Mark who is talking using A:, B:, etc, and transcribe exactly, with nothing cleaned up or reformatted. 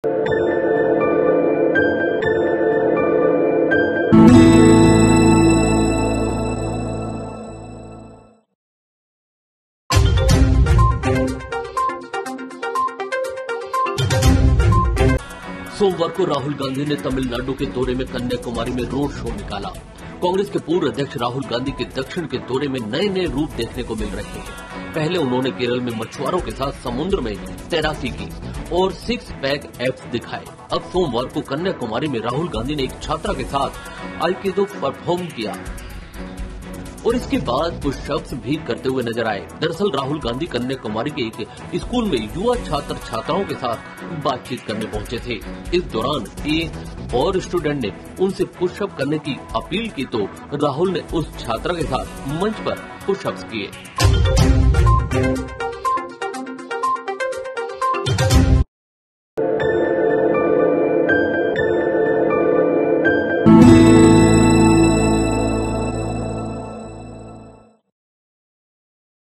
A: सोमवार को राहुल गांधी ने तमिलनाडु के दौरे में कन्याकुमारी में रोड शो निकाला। कांग्रेस के पूर्व अध्यक्ष राहुल गांधी के दक्षिण के दौरे में नए नए रूप देखने को मिल रहे हैं। पहले उन्होंने केरल में मछुआरों के साथ समुद्र में तैराकी की और सिक्स पैक एब्स दिखाए। अब सोमवार को कन्याकुमारी में राहुल गांधी ने एक छात्रा के साथ आइकिदो परफॉर्म किया और इसके बाद पुशअप्स भी करते हुए नजर आए। दरअसल राहुल गांधी कन्याकुमारी के एक स्कूल में युवा छात्र छात्राओं के साथ बातचीत करने पहुंचे थे। इस दौरान एक और स्टूडेंट ने उनसे पुशअप करने की अपील की तो राहुल ने उस छात्रा के साथ मंच पर पुशअप्स किए।